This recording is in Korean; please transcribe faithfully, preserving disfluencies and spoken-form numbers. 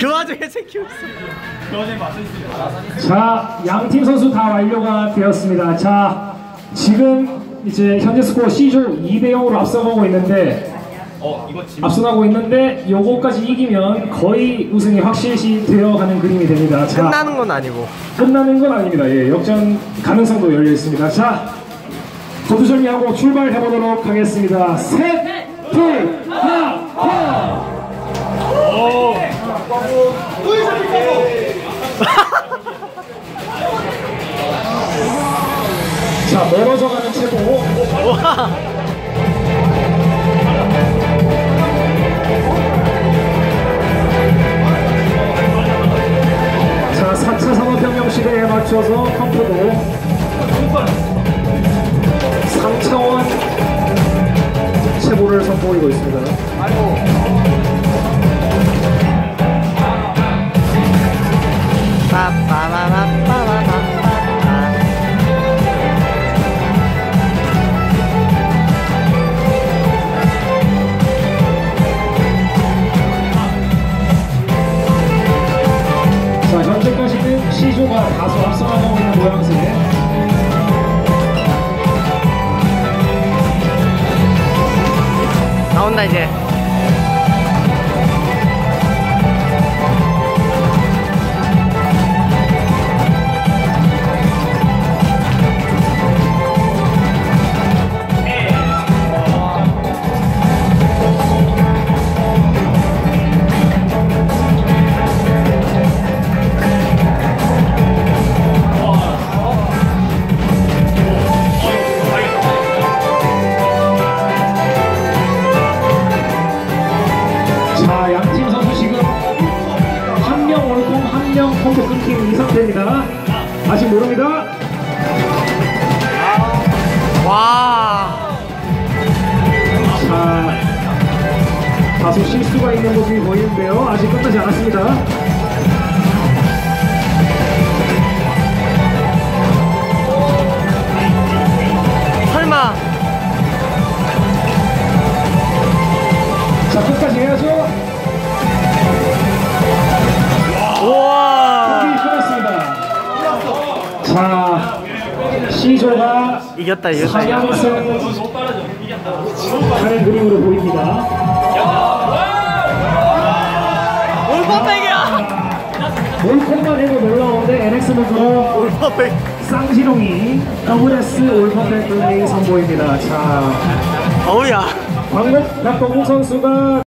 그 와중에 챙기고 있어. 자, 양팀 선수 다 완료가 되었습니다. 자, 지금 이제 현재 스코어 C조 이 대 영으로 앞서가고 있는데 어, 이거 지... 앞서가고 있는데 요거까지 이기면 거의 우승이 확실시 되어가는 그림이 됩니다. 자, 끝나는 건 아니고 끝나는 건 아닙니다. 예, 역전 가능성도 열려 있습니다. 자, 거두절미하고 출발해보도록 하겠습니다. 셋, 둘, 하나, 하나. 오. 자, 멀어져가는 최고. 자, 사 차 산업혁명 시대에 맞춰서 컴퓨터도 삼 차원 최고를 선보이고 있습니다. 아이고. 자, 현재까지는 C조가 다소 앞서가고 있는 모양새. 나온다 이제. 컴퓨터 끊긴 이 상태입니다. 아직 모릅니다. 와. 자, 다소 실수가 있는 모습이 보이는데요. 아직 끝나지 않았습니다. 설마. 자, 끝까지 해야죠. 우와. 경기 끝났습니다. 자, C조가 이겼다 이겼다. 사 연승 하는 그림으로 보입니다. 올퍼백이야. 올컷만 해도 놀라운데 엔엑스는 올퍼백. 쌍시롱이 더블에스 올퍼백 플레이 선보입니다. 자, 어우야. 광복 박동국 선수가